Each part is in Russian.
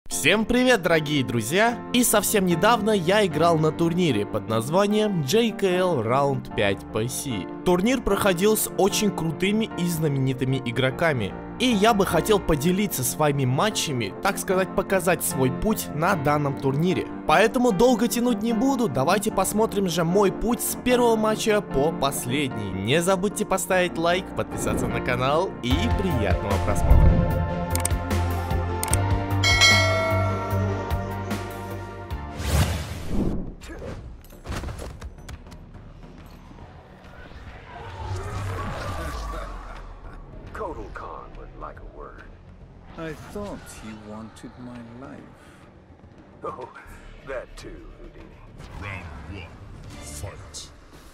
Всем привет, дорогие друзья! И совсем недавно я играл на турнире под названием JKL Round 5 PC. Турнир проходил с очень крутыми и знаменитыми игроками. И я бы хотел поделиться своими матчами, так сказать, показать свой путь на данном турнире. Поэтому долго тянуть не буду, давайте посмотрим же мой путь с первого матча по последний. Не забудьте поставить лайк, подписаться на канал и приятного просмотра. Kotal Khan would like a word. I thought you wanted my life. Oh, that too, Houdini. Round one, fight.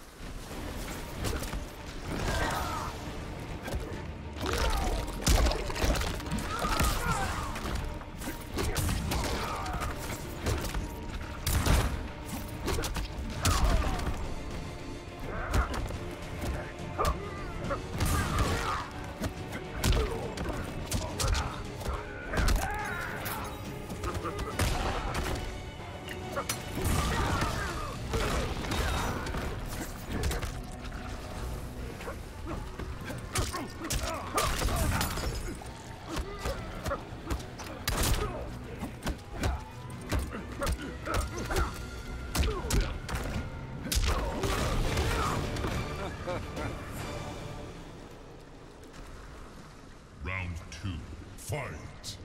Round two, fight.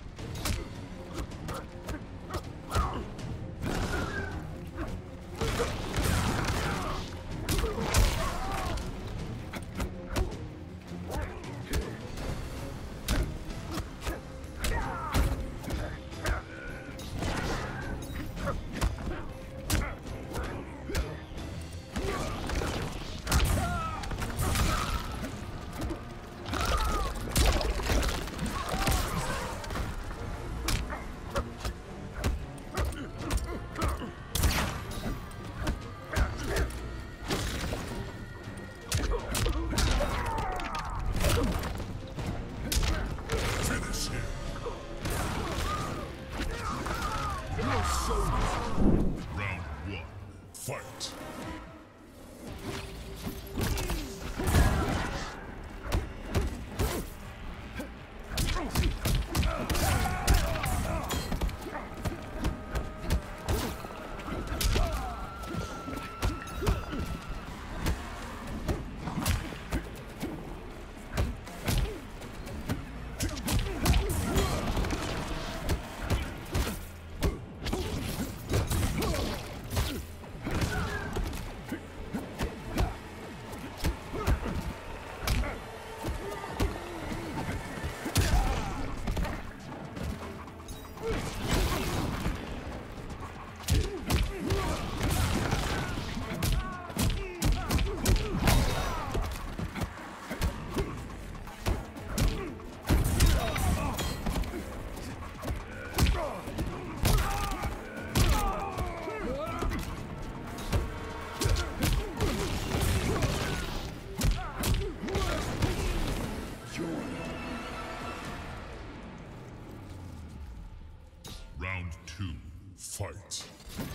Finish him. Round one, fight. Round two, fight.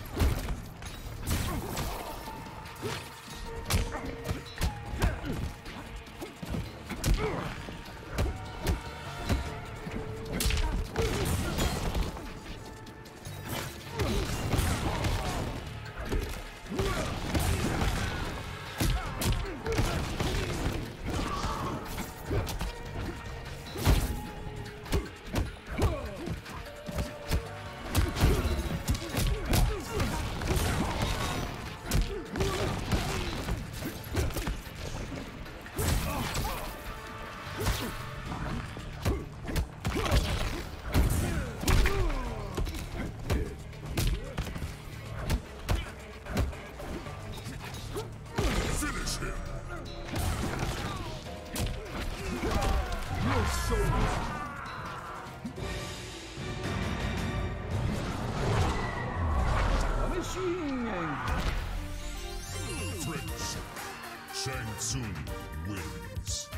Friendship. Shang Tsung wins.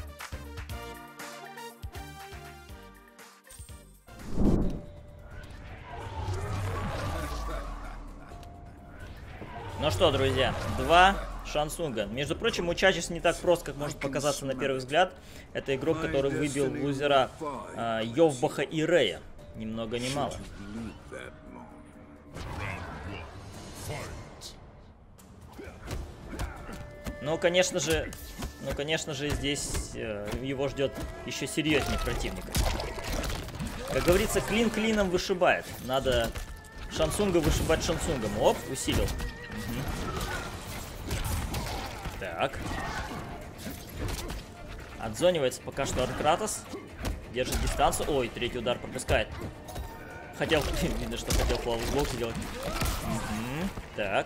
Ну что, друзья, 2 Шансунга. Между прочим, Мучачес не так прост, как может показаться на первый взгляд. Это игрок, который выбил лузера Йовбаха и Рея. Ни много ни мало. Ну, конечно же, здесь его ждет еще серьезнее противник. Как говорится, клин клином вышибает. Надо Шансунга вышибать Шансунгом. Оп, усилил. Угу. Так. Отзонивается пока что Аркратос. Держит дистанцию. Ой, третий удар пропускает. Хотел, видно, что хотел флавус-блок сделать. Угу. Так.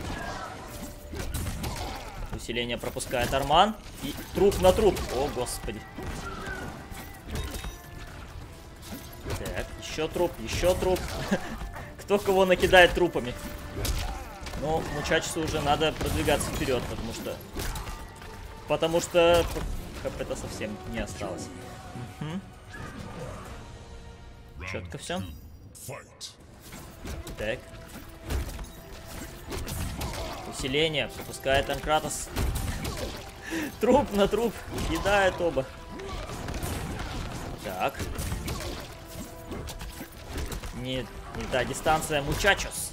Усиление пропускает Арман. И труп на труп. О, господи. Так, еще труп, еще труп. Кто кого накидает трупами. Ну, Мучачесу уже надо продвигаться вперед, потому что хп-то совсем не осталось. Угу. Четко все. Так. Усиление. Пропускает Анкратос. Труп на труп. Кидает оба. Так. Не та дистанция. Мучачес.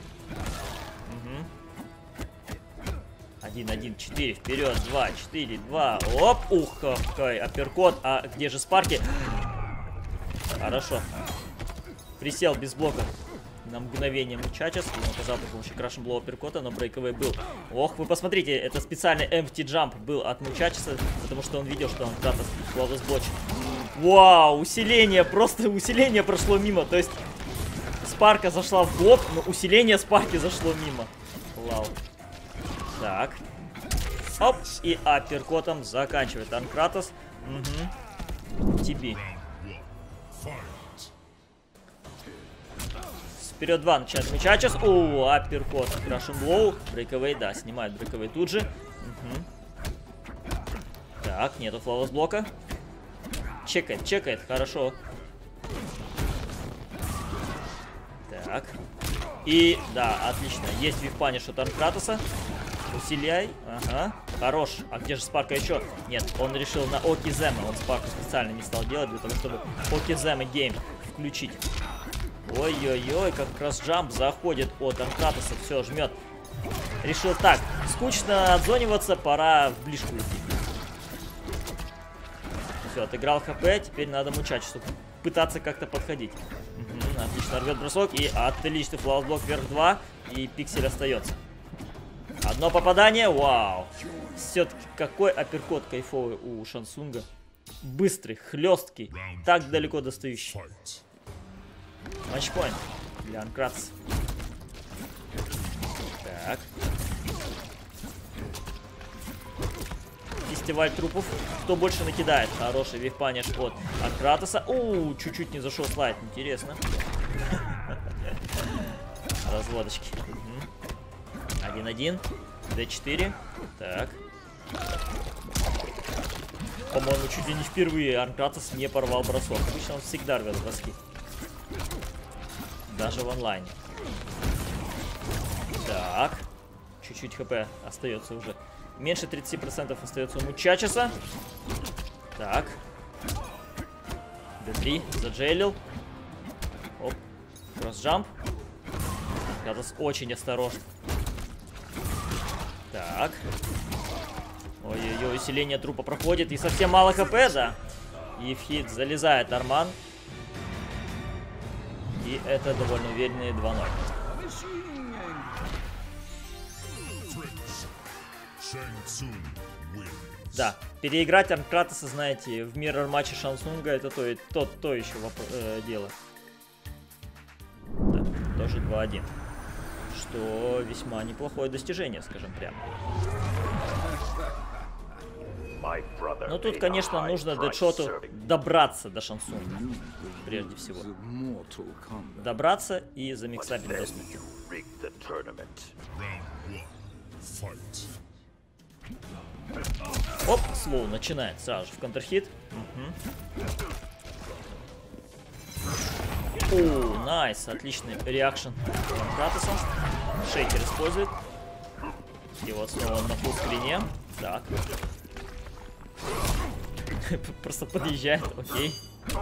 1-1, 4, вперед, 2, 4, 2, оп, ух, какой апперкот, а где же Спарки? Хорошо. Присел без блока на мгновение Мучачес, и оказал при помощи крашенблоу апперкота, но брейковый был. Ох, вы посмотрите, это специальный empty jump был от Мучачеса, потому что он видел, что он когда-то флавус блочит. Вау, усиление, просто усиление прошло мимо, то есть Спарка зашла в блок, но усиление Спарки зашло мимо. Вау. Так. Оп. И апперкотом заканчивает Анкратос. Угу. Тебе. Вперед 2 начинает Мучачес. О, апперкот. Крашенблоу. Брейковей, да, снимает брейковей тут же. Угу. Так, нету флавус блока. Чекает, чекает, хорошо. Так. И, да, отлично. Есть вивпаниш от Анкратоса. Усиляй. Ага. Хорош. А где же Спарка еще? Нет, он решил на Окизема. Он Спарку специально не стал делать для того, чтобы Окизема гейм включить. Ой-ой-ой, как раз джамп заходит от Анкратоса. Все, жмет. Решил так. Скучно отзониваться, пора в ближку идти. Все, отыграл ХП. Теперь надо Мучачесу пытаться как-то подходить. Угу, отлично, рвет бросок. И отличный флаусблок вверх 2. И пиксель остается. Одно попадание, вау. Все-таки какой апперкот кайфовый у Шансунга. Быстрый, хлесткий, так далеко достающий. Матчпоинт для Анкратоса. Так. Фестиваль трупов. Кто больше накидает? Хороший вивпаниш от Анкратоса. Чуть-чуть не зашел слайд. Интересно. Разводочки. 1-1. D4. Так. По-моему, чуть ли не впервые Анкратос не порвал бросок. Обычно он всегда рвет броски. Даже в онлайне. Так. Чуть-чуть хп остается уже. Меньше 30% остается у Мучачеса. Так. D3. Заджейлил. Оп. Кросс-джамп. Анкратос очень осторожен. Так. Ой-ой-ой, усиление трупа проходит. И совсем мало хп, да. И в хит залезает Арман. И это довольно уверенные 2-0. Да, переиграть Анкратоса, знаете, в миррор матче Шансунга, это то еще дело. Да, тоже 2-1. Что весьма неплохое достижение, скажем прямо. Но тут, конечно, нужно Дэдшоту добраться до Шансунга. Прежде всего. Добраться и замиксапить до смерти. Оп, слоу начинает сразу же в контрхит. О, найс, отличный реакшн Кратоса. Шейкер использует. И вот снова на фулл-скрине. Так. Просто подъезжает, окей.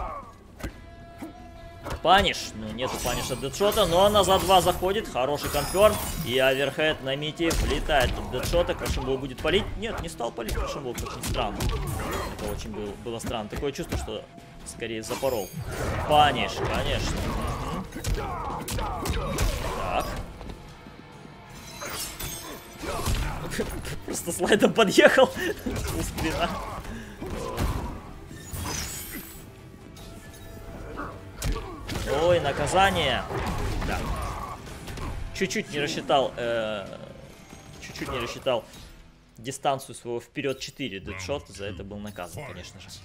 Паниш. Ну, нету паниша Дэдшота, но она за 2 заходит. Хороший конферм. И оверхед на мите влетает от Дэдшота. Крашенбол будет палить. Нет, не стал палить Крашенбол. Очень странно. Это очень было странно. Такое чувство, что скорее запорол. Паниш, конечно. Так. Просто слайдом подъехал. Спина. Ой, наказание. Да. Чуть-чуть не рассчитал. Чуть-чуть не рассчитал дистанцию своего вперед 4. Дэдшот за это был наказан, конечно же.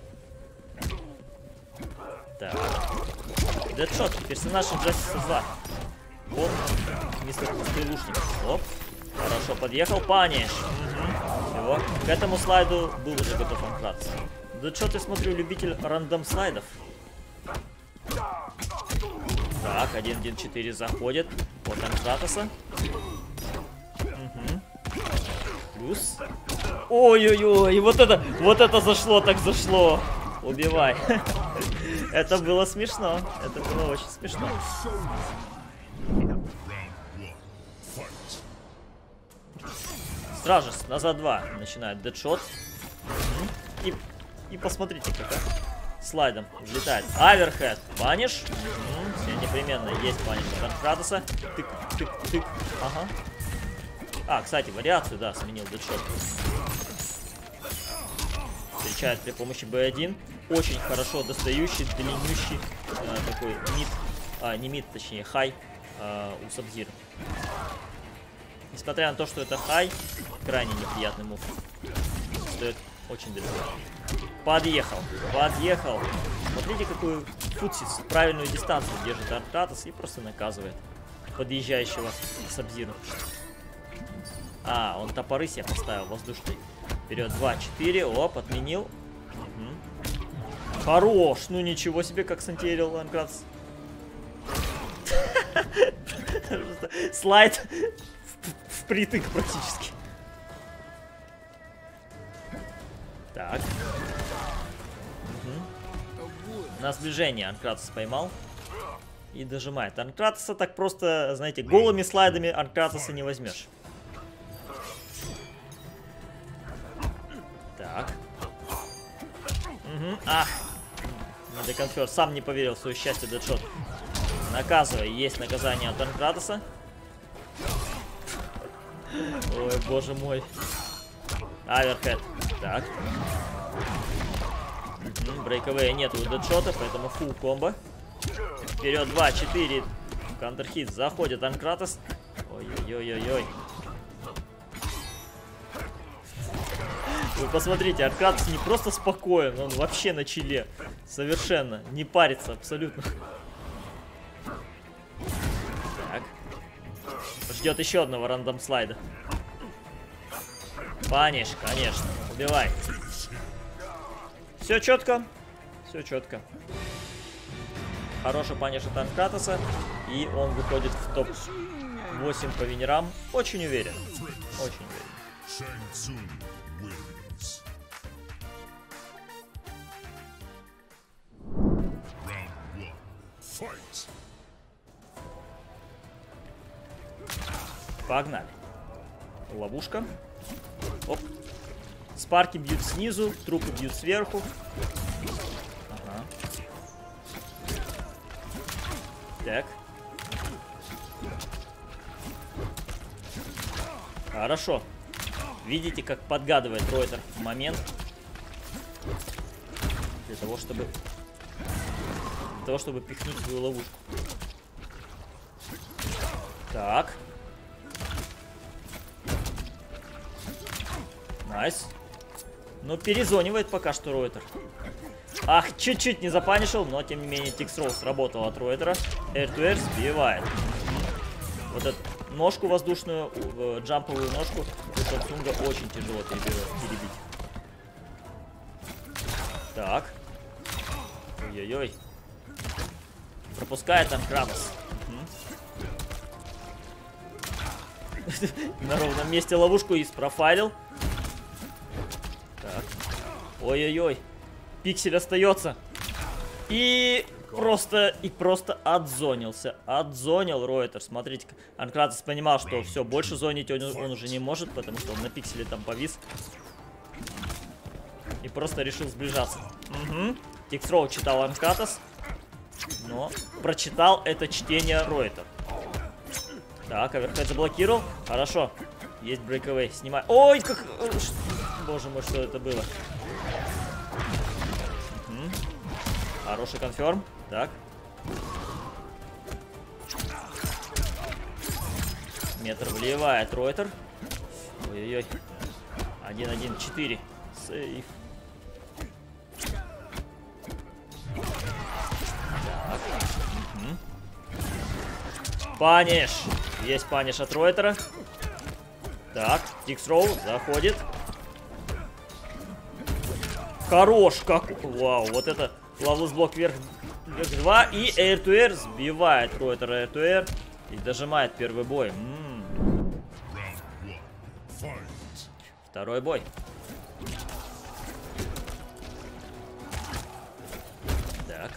Так. Дэдшот, персонаж Injustice 2. Оп. Мистер Стрелушник. Оп. Хорошо подъехал. Паниш. Все. К этому слайду был уже готов Анкратос. Дэдшот, я смотрю, любитель рандом слайдов. Так, 1-1-4 заходит от Анкратоса. Плюс. Ой-ой-ой, вот это зашло, так зашло. Убивай. Это было смешно. Это было очень смешно. Сразу же, назад 2 начинает Дэдшот. И посмотрите, как слайдом взлетает. Аверхед. Паниш. Все непременно есть паниш от Анкратоса. Тык, тык, тык. Ага. А, кстати, вариацию, да, сменил Дэдшот. Встречает при помощи B1. Очень хорошо достающий, длиннющий такой мид. Не мид, точнее, хай у Сабзира. Несмотря на то, что это хай, крайне неприятный мув. Стоит очень далеко. Подъехал. Подъехал. Смотрите, какую футсис, правильную дистанцию держит Анкратос и просто наказывает подъезжающего Сабзиру. А, он топоры себе поставил воздушный. Вперед 2-4. Оп, отменил. Хорош. Ну ничего себе, как сантиерил Анкратос. Слайд впритык практически. Так. На сближение Анкратос поймал. И дожимает. Анкратоса так просто, знаете, голыми слайдами Анкратоса не возьмешь. Так. Ах. Недоконфер. Сам не поверил в свое счастье, Дэдшот. Наказывай. Есть наказание от Анкратоса. Ой, боже мой. Аверхед. Так. Брейковея нет у Дэдшота, поэтому фулл комбо. Вперед 2-4. Контрхит. Заходит Анкратос. Ой-ой-ой-ой-ой. Вы посмотрите, Анкратос не просто спокоен, он вообще на чиле. Совершенно. Не парится абсолютно. Так. Ждет еще одного рандом слайда. Паниш, конечно. Убивай. Все четко. Все четко. Хороший паниш от Анкратоса. И он выходит в топ-8 по винерам. Очень уверен. Очень уверен. Погнали. Ловушка. Оп. Спарки бьют снизу, трупы бьют сверху. Ага. Так. Хорошо. Видите, как подгадывает Ройтер в момент. Для того, чтобы пихнуть свою ловушку. Так. Найс. Но перезонивает пока что Ройтер. Ах, чуть-чуть не запанишил, но тем не менее тикс-ролл сработал от Ройтера. Air-to-air сбивает. Вот эту ножку воздушную, джамповую ножку у Самсунга очень тяжело перебить. Так. Ой-ой-ой. Пропускает Анкратос. на ровном месте ловушку и спрофайлил. Так. Ой-ой-ой. Пиксель остается. И просто отзонился. Отзонил Ройтер. Смотрите, Анкратос понимал, что все, больше зонить он уже не может, потому что он на пикселе там повис. И просто решил сближаться. Угу. Тиксроу читал Анкратос, но прочитал это чтение Ройтер. Так, оверхед заблокировал. Хорошо. Есть брейкавей. Снимай. Ой, как... Боже мой, что это было. Хороший конферм. Так. Метр вливает Ройтер. Ой-ой-ой. 1-1-4. Сейф. Паниш. Есть паниш от Ройтера. Так, Тиксроу заходит. Хорош, как... Вау, вот это ловлус блок вверх 2. И Air to Air сбивает Ройтера Air to Air. И дожимает первый бой. Второй бой. Так.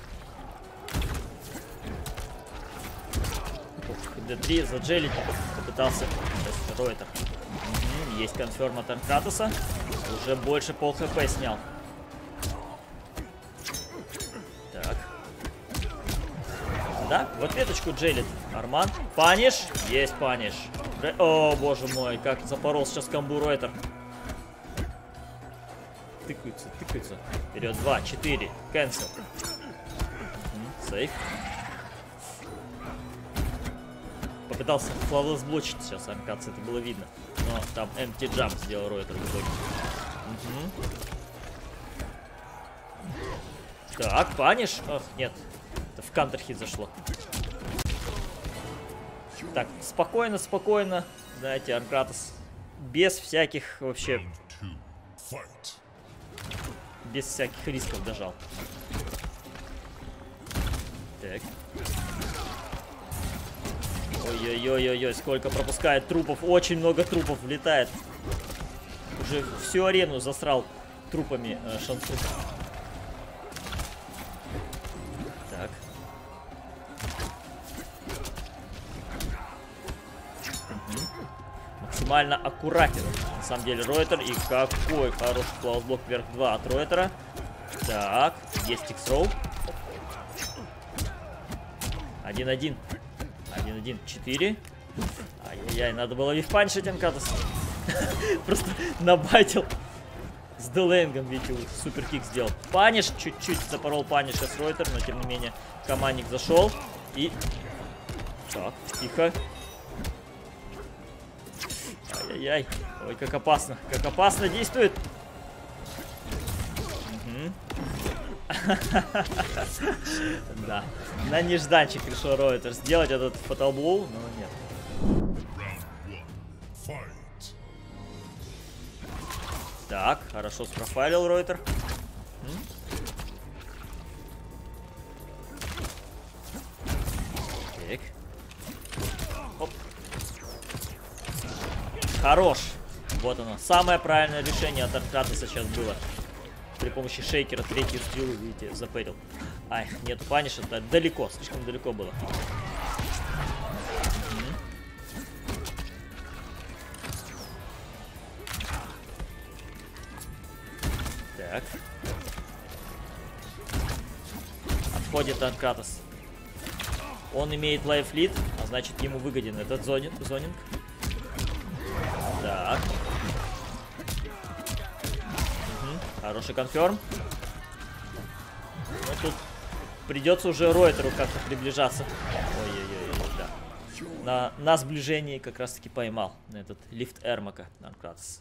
D3 заджелить попытался Ройтер. Есть конферм от Анкратоса. Уже больше пол хп снял. Так. Да, в ответочку джелит Арман. Паниш. Есть паниш. О, боже мой, как запорол сейчас камбу Ройтер. Тыкаются, тыкаются. Вперед, 2, 4. Cancel. Сейф. Попытался флавлес блочить сейчас Анкратос, это было видно. Но там empty jump сделал Ройтер в итоге. Так, паниш. Ох, нет. Это в кантер-хит зашло. Так, спокойно, спокойно. Знаете, Анкратос без всяких вообще... Без всяких рисков дожал. Так. Ой-ой-ой-ой-ой, сколько пропускает трупов. Очень много трупов влетает. Уже всю арену засрал трупами Шансу. Так. Максимально аккуратен. На самом деле Ройтер. И какой хороший флаусблок вверх 2 от Ройтера. Так, есть Тиксроу. 1-1. 1-1-4. Ай-яй-яй, надо было вифпанчить Анкратос. Просто набайтил. С делейнгом, видите, суперкик сделал. Паниш, чуть-чуть запорол паниша с Ройтер, но тем не менее командник зашел. И... Так, тихо. Ай-яй-яй. Ой, как опасно действует. Да, на нежданчик решил Ройтер сделать этот фаталблоу, но нет. Так, хорошо спрофайлил Ройтер. Так. Оп. Хорош. Вот оно. Самое правильное решение от Анкратоса сейчас было. При помощи шейкера третью стрелу, видите, запэрил. Ай, нету паниша, далеко, слишком далеко было. Так. Отходит Анкратос. Он имеет лайфлид, а значит ему выгоден этот зонинг. Так. Хороший конферм. Но тут придется уже Ройтеру как-то приближаться. Ой-ой-ой, да. На сближении как раз таки поймал на этот лифт Эрмака Анкратос.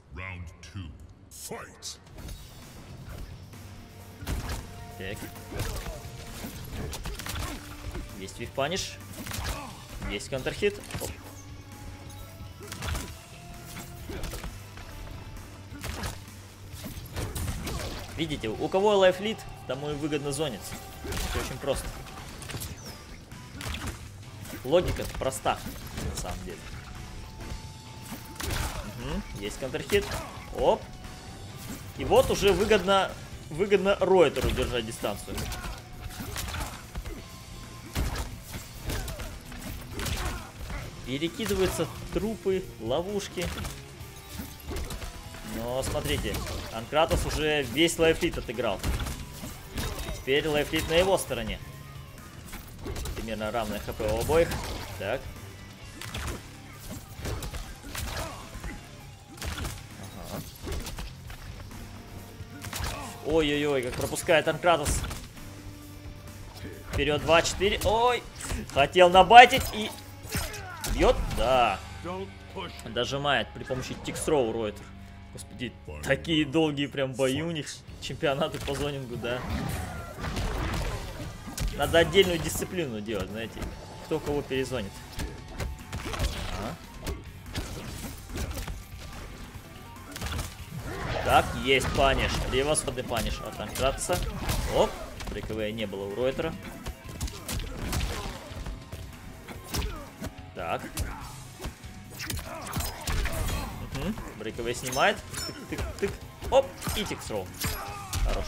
Так. Есть вифпаниш. Есть контрхит. Оп. Видите, у кого лайфлит, тому и выгодно зониться. Все очень просто. Логика проста, на самом деле. Есть контрхит. Оп. И вот уже выгодно Ройтеру держать дистанцию. Перекидываются трупы, ловушки. Но смотрите, Анкратос уже весь лайфлит отыграл. Теперь лайфлит на его стороне. Примерно равное хп у обоих. Так. Ага. Ой-ой-ой, как пропускает Анкратос. Вперед, 2-4. Ой! Хотел набайтить и... Бьет? Да. Дожимает при помощи тикстроу Ройтер. Господи, такие долгие прям бои у них. Чемпионаты по зонингу, да. Надо отдельную дисциплину делать, знаете. Кто кого перезонит. Ага. Так, есть паниш. Превосходный паниш от Анкратоса. Оп. Брейковая не было у Ройтера. Так. Брейковая снимает. Тык-тык-тык. Оп. И тиксрол. Хорош.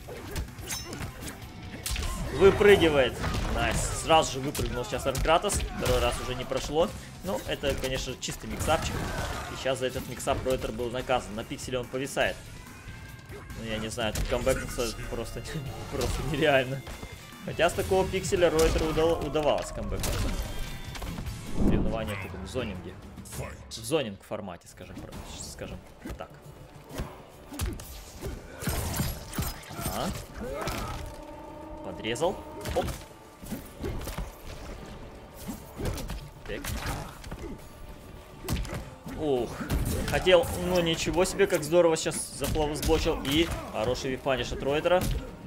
Выпрыгивает. Найс. Сразу же выпрыгнул сейчас Анкратос. Второй раз уже не прошло. Ну, это, конечно, чистый миксапчик. И сейчас за этот миксап Ройтер был наказан. На пикселе он повисает. Ну, я не знаю, тут камбэкнуться просто нереально. Хотя с такого пикселя Ройтеру удавалось камбэкнуться. Соревнования в таком зонинге. В зонинг формате, скажем так. Ага. Подрезал. Оп. Так. Ух. Хотел, ну ничего себе, как здорово сейчас сблочил. И хороший випаниш от Ройтера.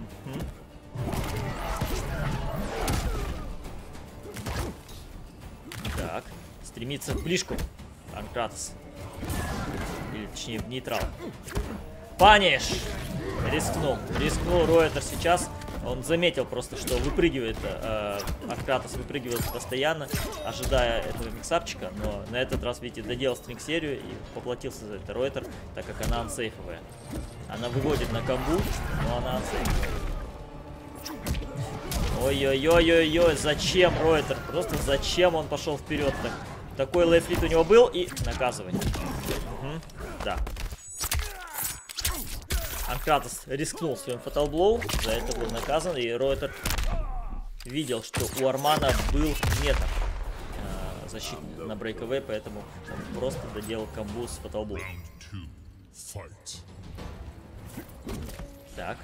Так. Стремится в ближку. Анкратос. Или точнее в нейтрал. Паниш! Рискнул Ройтер сейчас. Он заметил просто, что выпрыгивает, Анкратос выпрыгивает постоянно, ожидая этого миксапчика, но на этот раз, видите, доделал стринг-серию и поплатился за это Ройтер, так как она ансейфовая. Она выводит на камбу, но она ансейфовая. Ой-ой-ой-ой-ой, зачем Ройтер? Просто зачем он пошел вперед? Такой лайфлит у него был и наказывание. Да. Анкратос рискнул своим фаталблоу, за это был наказан, и Ройтер видел, что у Армана был метр защиты на брейковой, поэтому он просто доделал камбу с фаталблоу. Так.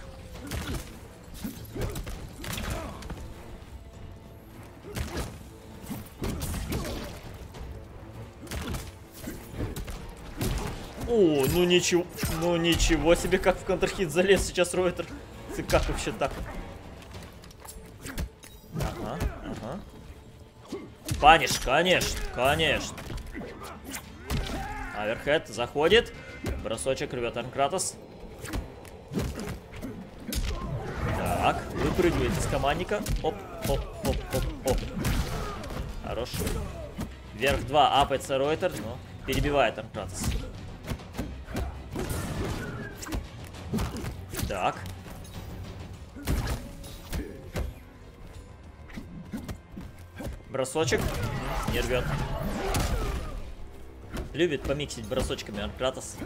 О, ну ничего себе, как в контрхит залез сейчас Ройтер. Ты как вообще так? Ага. Паниш, конечно. Аверхед заходит. Бросочек рвет Анкратос. Так, выпрыгивает из командника. Оп. Хорош. Вверх 2 апается Ройтер, но перебивает Анкратос. Так. Бросочек. Не рвет. Любит помиксить бросочками Анкратос.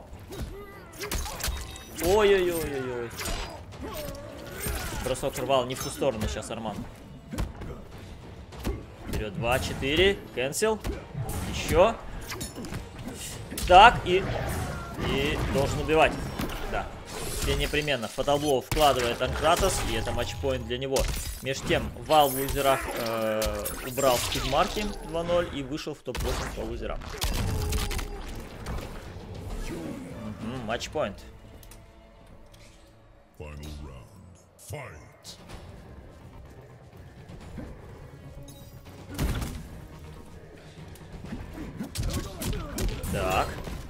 Ой-ой-ой-ой-ой. Бросок рвал не в ту сторону сейчас Арман. Вперед, 2-4. Кэнсел. Еще. Так, и должен убивать. Да. Теперь непременно фаталблоу вкладывает Анкратос, и это матчпоинт для него. Между тем, Вал в лузерах убрал спидмарки 2-0 и вышел в топ-8 по лузерам. Матчпоинт. Так.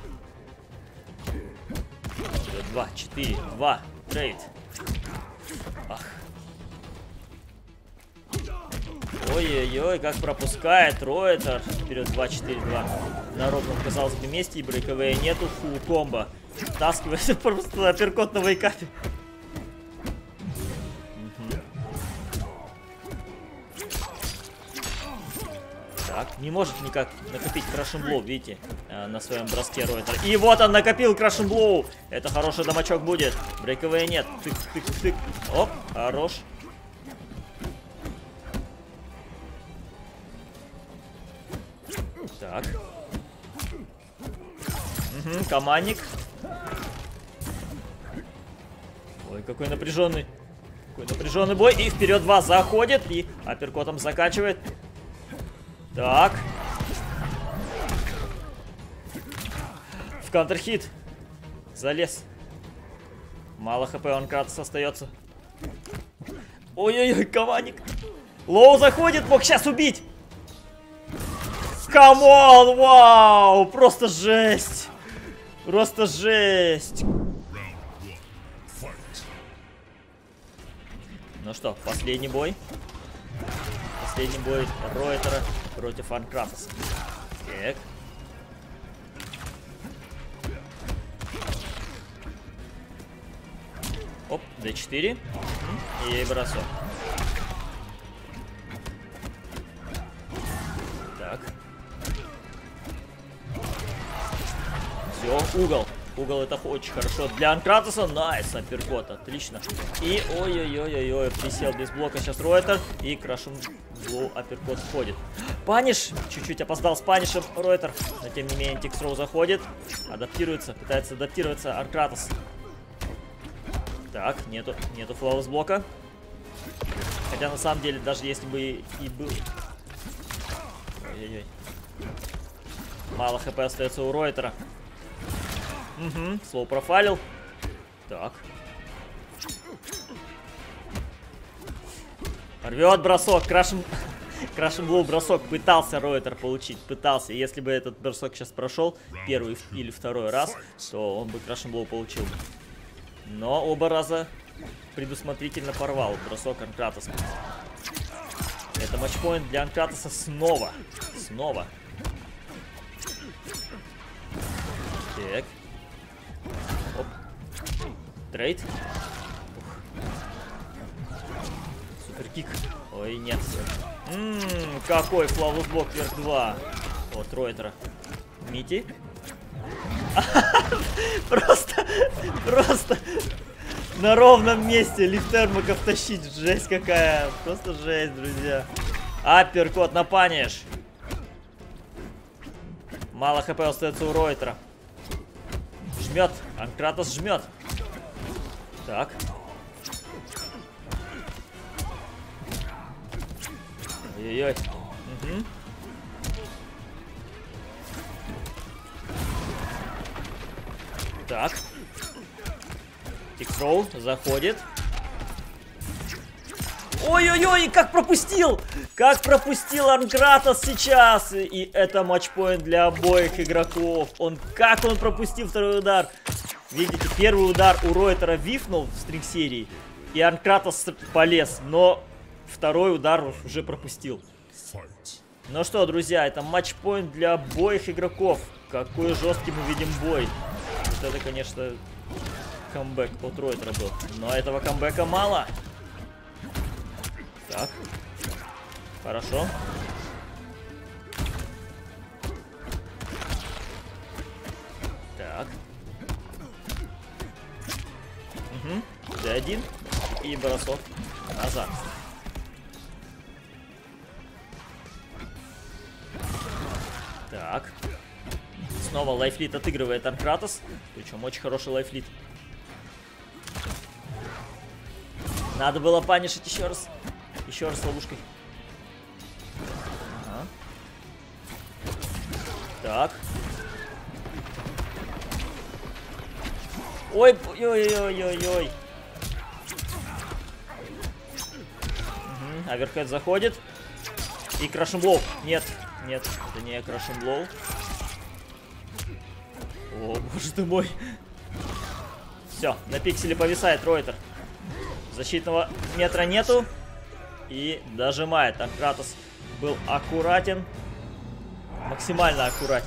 2, 4, 2, трейд. Ах. Ой-ой-ой, как пропускает Ройтер. Вперед 2-4-2. На ровном, казалось бы, месте. И брейковые нету. Фу, комбо. Втаскивается просто апперкот на вейкапе. Так, не может никак накопить крашенблоу, видите, на своем броске Ройтер. И вот он накопил крашенблоу. Это хороший дамачок будет. Брейковые нет. Тык-тык-тык. Оп, хорош. Так. Угу, командник. Ой, какой напряженный. Какой напряженный бой. И вперед 2 заходит. И апперкотом заканчивает. Так. В контрхит. Залез. Мало хп, он Кратос остается. Ой-ой-ой, командник. Лоу заходит, мог сейчас убить. Камон, вау! Просто жесть! Просто жесть! Ну что, последний бой. Последний бой Ройтера против Анкратоса. Так. Оп, D4. И бросок. Так. Все, угол. Угол это очень хорошо. Для Анкратоса найс, апперкот, отлично. И ой-ой-ой-ой-ой, присел без блока сейчас Ройтер. И крашенблоу апперкот входит. Паниш, чуть-чуть опоздал с панишем Ройтер. Но тем не менее Тиксроу заходит. Адаптируется, пытается адаптироваться Анкратос. Так, нету флоус блока. Хотя на самом деле, даже если бы и был... Ой-ой-ой. Мало хп остается у Ройтера. Угу, слоу профайлил. Так. Рвет бросок. Крашенблоу бросок пытался Ройтер получить. Пытался. Если бы этот бросок сейчас прошел первый или второй раз, то он бы крашенблоу получил. Но оба раза предусмотрительно порвал бросок Анкратоса. Это матчпоинт для Анкратоса снова. Снова. Так. Оп. Трейд. Суперкик. Ой, нет. Какой флаус-блок вверх 2 от Ройтера. Мити. Просто на ровном месте лифтермаков тащить. Жесть какая. Просто жесть, друзья. Апперкот на паниш. Мало хп остается у Ройтера. Жмет. Анкратос жмет. Так. Ой-ой-ой. Угу. Так. Тиксроу заходит. Ой-ой-ой, как пропустил! Как пропустил Анкратос сейчас! И это матчпоинт для обоих игроков. Как он пропустил второй удар? Видите, первый удар у Ройтера вифнул в стринг-серии, и Анкратос полез, но второй удар уже пропустил. Ну что, друзья, это матчпоинт для обоих игроков. Какой жесткий мы видим бой. Вот это, конечно, камбэк от Ройтера был. Но этого камбэка мало. Так. Хорошо. Так. Угу. D1. И бросок назад. Так. Снова лайфлит отыгрывает Анкратос. Причем очень хороший лайфлит. Надо было панишить еще раз. Еще раз ловушкой. Ага. Так. Ой-ой-ой-ой-ой. Угу. Аверхед заходит. И крашенблоу. Нет, нет, это не крашенблоу. О, боже ты мой. Все, на пикселе повисает Ройтер. Защитного метра нету. и дожимает. А Кратос был аккуратен. Максимально аккуратен.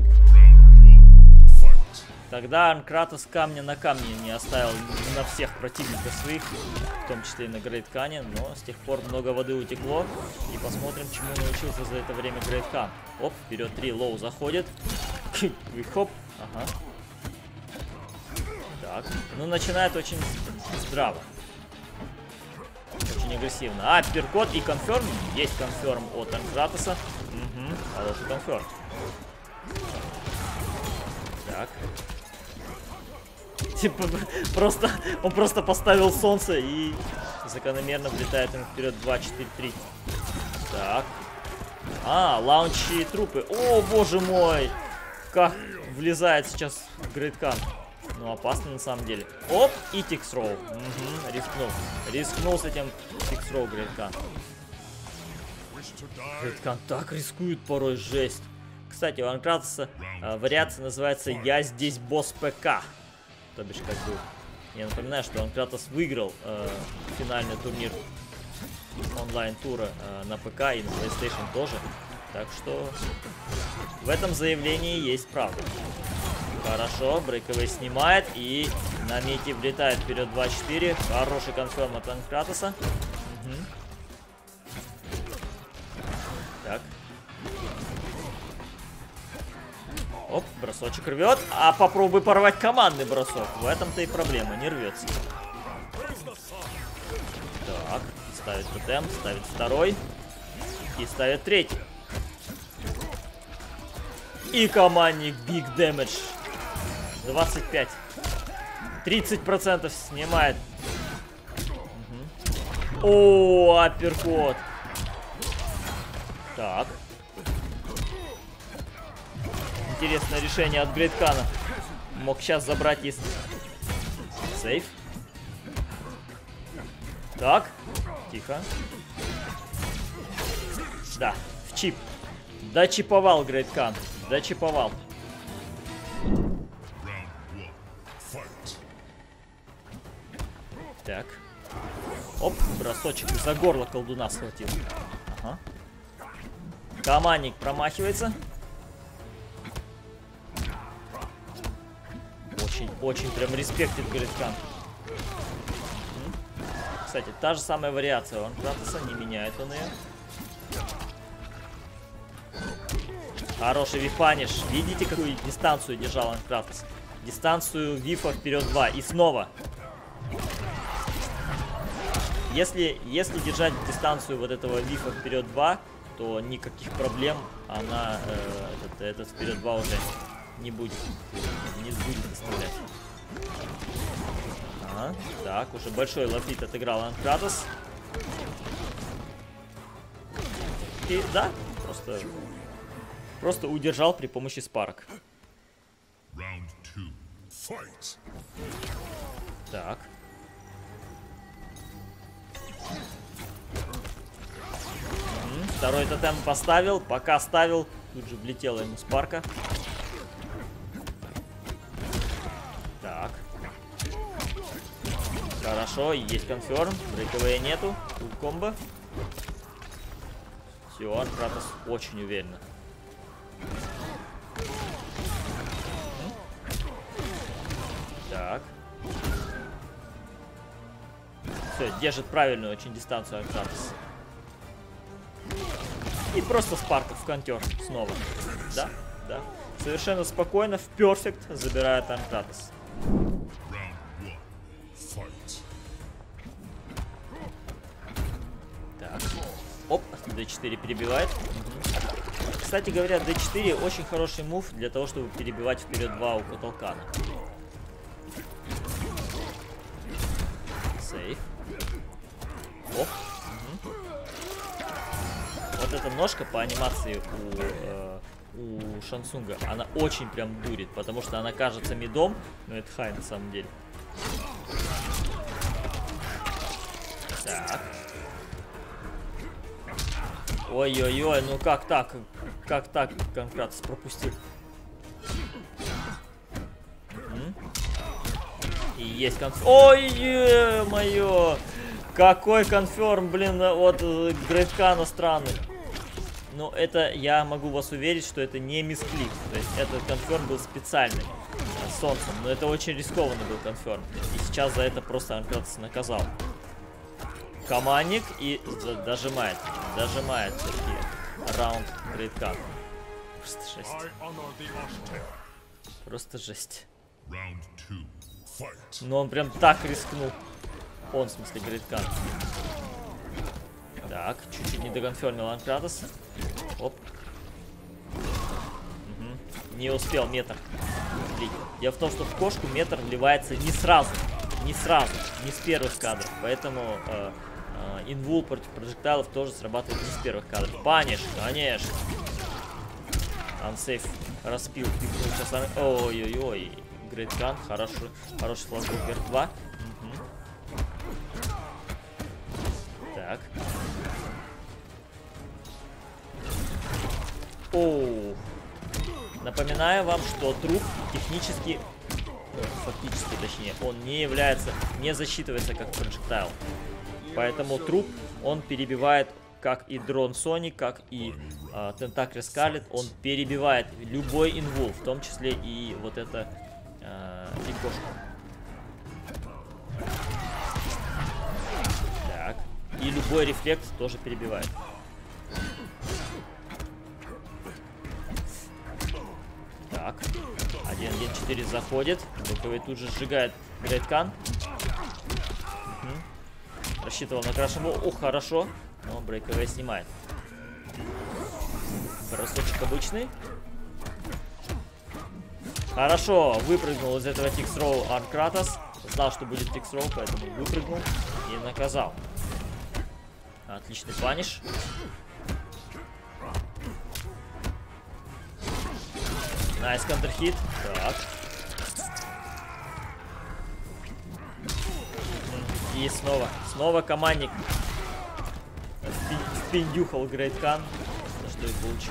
Тогда Анкратос камня на камне не оставил на всех противников своих, в том числе и на Грейткане, но с тех пор много воды утекло. И посмотрим, чему научился за это время Грейткан. Оп, вперед 3, лоу заходит. Хоп, ага. Так, ну начинает очень здраво. Очень агрессивно. А, перкот и конферм. Есть конферм от Анкратоса. Угу, хороший конферм. Так. Типа, он просто поставил солнце и закономерно влетает им вперед 2, 4, 3. Так. А, лаунчи и трупы. О, боже мой! Как влезает сейчас Грейткан. Ну, опасно на самом деле. Оп, и тикс-роу. Угу, рискнул. Рискнул с этим тикс-роу Грейткан. Грейткан так рискует порой, жесть. Кстати, у Анкратоса вариация называется «Я здесь босс ПК». То бишь, как бы, я напоминаю, что Анкратос выиграл финальный турнир онлайн-тура на ПК и на PlayStation тоже. Так что в этом заявлении есть правда. Хорошо, брейковый снимает и на мете влетает вперед 2-4. Хороший конферм от Анкратоса. Угу. Так. Оп, бросочек рвет. А попробуй порвать командный бросок. В этом-то и проблема, не рвется. Так, ставит тотем, ставит второй. И ставит третий. И командник Big Damage. 25. 30% снимает. Угу. О, апперкот. Так. Интересное решение от Грейткана. Мог сейчас забрать из... Сейф. Так. Тихо. Да, в чип. Дочиповал Грейткан. Дочиповал. Так. Оп, бросочек за горло колдуна схватил. Ага. Командник промахивается. Очень прям респектит Грейткан. Кстати, та же самая вариация у Анкратоса, не меняет он ее. Хороший випаниш. Видите, какую дистанцию держал Анкратос? Дистанцию вифа вперед 2. И снова. Если держать дистанцию вот этого вифа вперед 2, то никаких проблем она этот вперед 2 уже не будет доставлять. Ага, так, уже большой лафит отыграл Анкратос. И да, просто удержал при помощи спарок. Так. Второй тотем поставил, пока ставил, тут же влетела ему спарка. Так. Хорошо, есть конферм, брейковые нету, тут комбо. Все, Анкратос очень уверенно. Так. Все, держит правильную очень дистанцию Анкратос. И просто спарка в контер снова. Да, да. Совершенно спокойно, в перфект забирает Анкратос. Так. Оп, D4 перебивает. Кстати говоря, D4 очень хороший мув для того, чтобы перебивать вперед 2 у Каталкана. Сейф. Оп. Вот эта ножка по анимации у Шансунга, она очень прям дурит, потому что она кажется мидом, но это хай на самом деле. Так. Ой-ой-ой, ну как так? Как так Анкратос пропустил? И есть конф... Ой-ё-моё! Какой конферм, блин, от Грейткана странный. Но это, я могу вас уверить, что это не мисклик. То есть этот конферм был специальный с солнцем. Но это очень рискованный был конферм. И сейчас за это просто Анкратос наказал. Командник и дожимает. Дожимает все-таки раунд Грейткан. Просто жесть. Просто жесть. Но он прям так рискнул. Он, в смысле, Грейткан. Так, чуть-чуть не доконфермил Анкратос. Оп. Угу. Не успел метр влить. Дело в том, что в кошку метр вливается не сразу. Не сразу. Не с первых кадров. Поэтому инвул против прожектайлов тоже срабатывает не с первых кадров. Паниш, конечно. Ансейф распил. Ой-ой-ой. Грейткан. Хороший флажбок вверх 2. Угу. Так. Оу. Напоминаю вам, что труп технически, фактически точнее, он не является, не засчитывается как проджектайл. Поэтому труп, он перебивает, как и дрон Соник, как и Тентакли Скарлет, он перебивает любой инвул, в том числе и вот это и кошка. Так. И любой рефлекс тоже перебивает. Так. 1-1-4 заходит. Боковой тут же сжигает Грейткан. Угу. Рассчитывал на крашему. Ух, хорошо. Но брейковый снимает. Бросочек обычный. Хорошо. Выпрыгнул из этого тикс-роу Анкратос. Знал, что будет тикс-роу, поэтому выпрыгнул и наказал. Отличный паниш. Найс контрхит. Так. И снова командник впиндюхал Грейткан. Что и получил.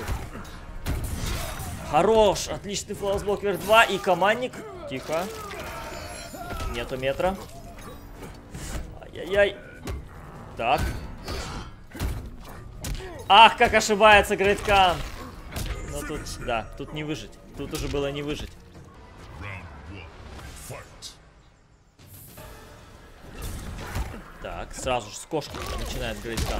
Хорош! Отличный флаусблок вверх 2. И командник. Тихо. Нету метра. Ай-яй-яй. Так. Ах, как ошибается Грейткан! Но тут, да, тут не выжить. Тут уже было не выжить. Так, сразу же с кошки начинает Грейткан.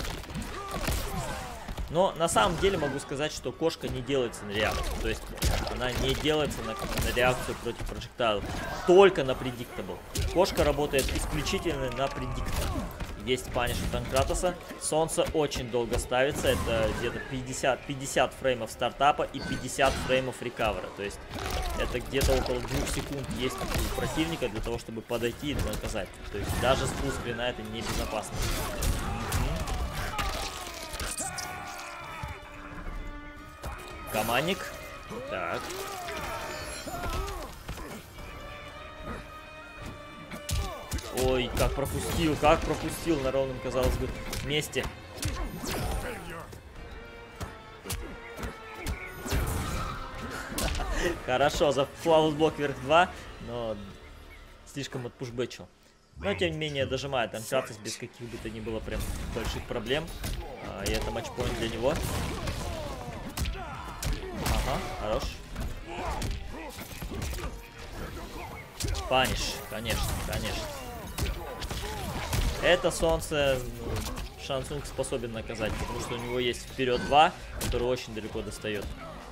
Но на самом деле могу сказать, что кошка не делается на реакцию. То есть она не делается на реакцию против проджектайлов. Только на предиктабл. Кошка работает исключительно на предиктабл. Есть паниш от Анкратоса. Солнце очень долго ставится. Это где-то 50 фреймов стартапа и 50 фреймов рекавера. То есть это где-то около 2 секунд есть у противника для того, чтобы подойти и наказать. То есть даже с фуллскрина это небезопасно. Командник. Так. Ой, как пропустил на ровном, казалось бы, месте. Хорошо, за флаусблок вверх 2, но слишком отпушбэчил. Но, тем не менее, дожимает Анкратос без каких бы то ни было прям больших проблем. И это матчпоинт для него. Ага, хорош. Паниш, конечно. Это солнце, ну, Шансунг способен наказать, потому что у него есть вперед 2, который очень далеко достает.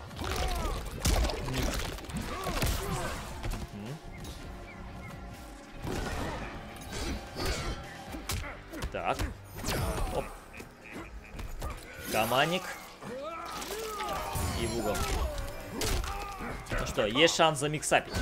Так. Оп. Командник. И в угол. Ну что, есть шанс замиксапить.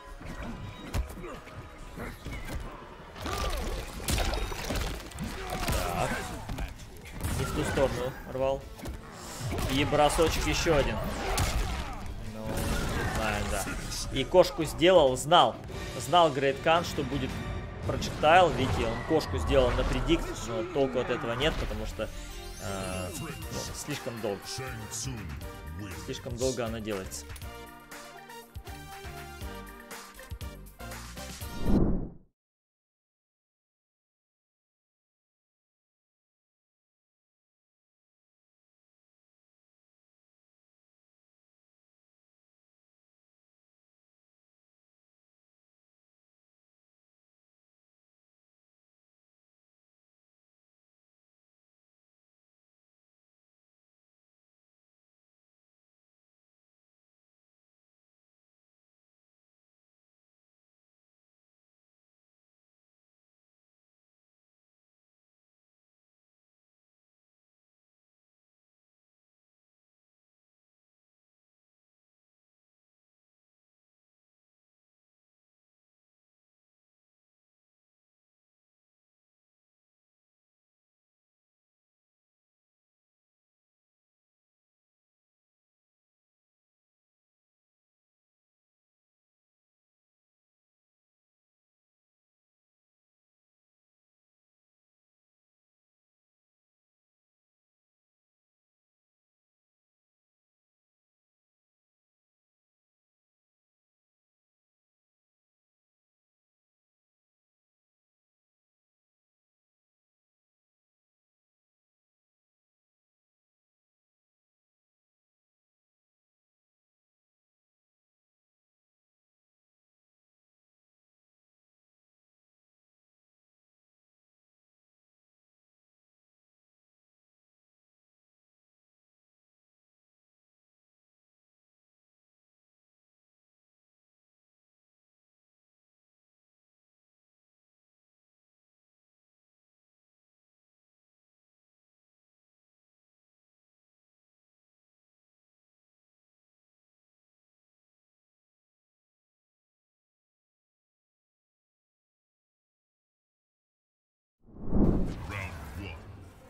Так. Не в ту сторону рвал. И бросочек еще один. Ну, не знаю, да. И кошку сделал, знал Грейткан, что будет проджектайл. Видите, он кошку сделал на предикт, но толку от этого нет, потому что слишком долго. Слишком долго она делается.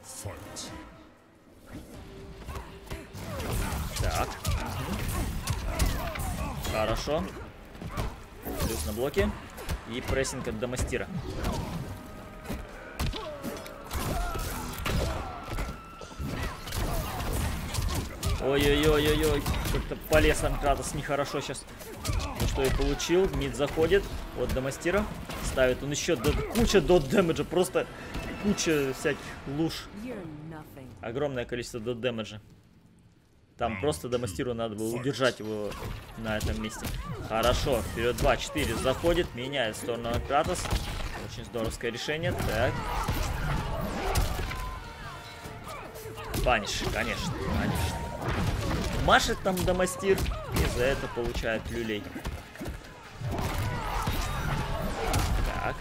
Fight. Так. Хорошо. Плюс на блоке. И прессинг от Дамастира. Ой-ой-ой-ой-ой. Как-то полез Анкратос нехорошо сейчас. Ну что и получил. Мид заходит от Дамастира. Ставит он еще куча дот дэмэджа. Просто куча всяких луж. Огромное количество дот дэмэджа. Там просто Дамастиру надо было удержать его на этом месте. Хорошо. Вперед 2-4 заходит. Меняет сторону Анкратос. Очень здоровское решение. Так. Паниш, конечно, конечно. Машет там Дамастир, и за это получает люлей. Так.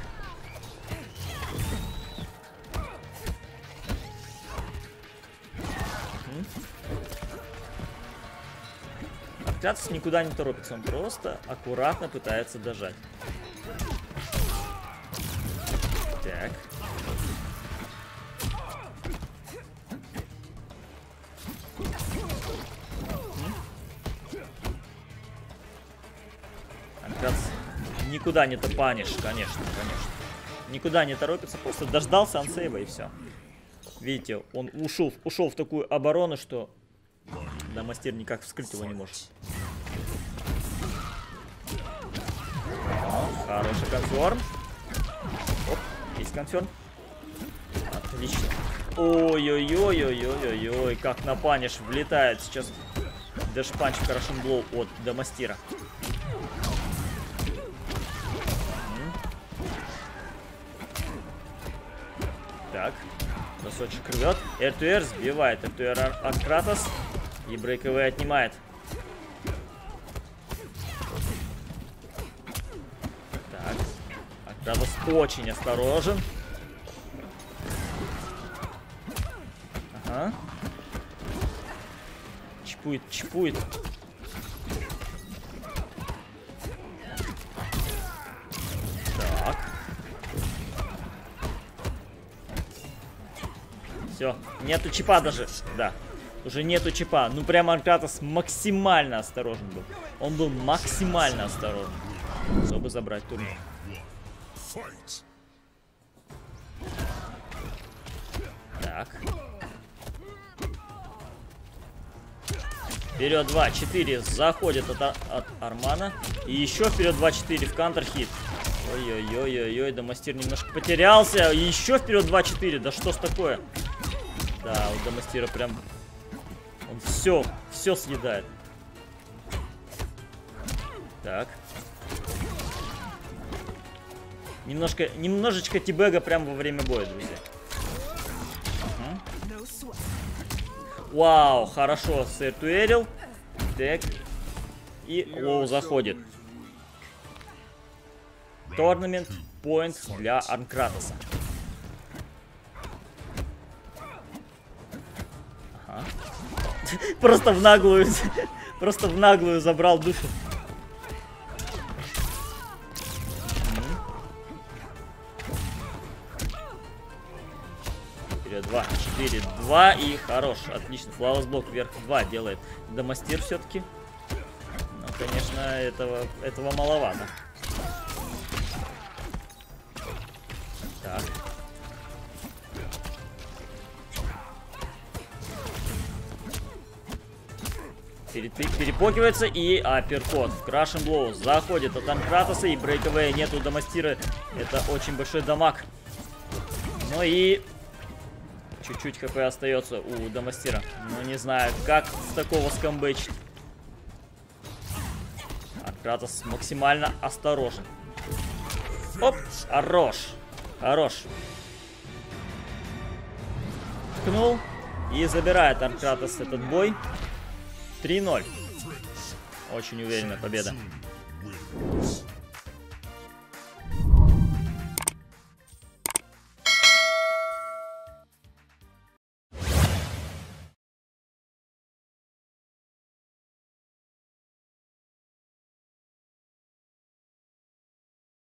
Анкратос никуда не торопится, он просто аккуратно пытается дожать. Так. Никуда не топанишь, конечно, конечно. Никуда не торопится, просто дождался ансейва и все. Видите, он ушел в такую оборону, что Дамастир никак вскрыть его не может. Хороший конферм. Оп, есть конферм. Отлично. Ой-ой-ой-ой-ой-ой-ой, как на паниш влетает сейчас дэшпанч в Crushing Blow от Дамастира. Так, носочек рвет. R2R сбивает. R2R Анкратос. И брейковый отнимает. Так. Анкратос очень осторожен. Ага. Чипует, чипует. Так. Все, нету чипа даже. Да, уже нету чипа. Ну прямо Анкратос максимально осторожен был. Он был максимально осторожен, чтобы забрать турнир. Так. Вперед 2-4 заходит от Армана. И еще вперед 2-4 в кантер-хит. Ой-ой-ой-ой-ой, Дамастир немножко потерялся. И еще вперед 2-4. Да что ж такое? Да, у Дамастира прям... Он все съедает. Так. Немножечко тибега прямо во время боя, друзья. Вау, хорошо, сэртуэрил. Так. И лоу заходит. Торнамент поинт для Анкратоса. Ага. Просто в наглую забрал душу. Вперед 2, 4, 2 и хорош, отлично. Флаус блок вверх 2 делает Дамастир все-таки. Но, конечно, этого маловато. Так. Перепокивается и апперкот. Crushing Blow заходит от Анкратоса и брейковая нету Дамастира. Это очень большой дамаг. Ну и чуть-чуть хп остается у Дамастира. Но не знаю, как с такого скамбэчить. Анкратос максимально осторожен. Оп, хорош. Хорош. Ткнул. И забирает Анкратос этот бой. 3-0. Очень уверенная победа.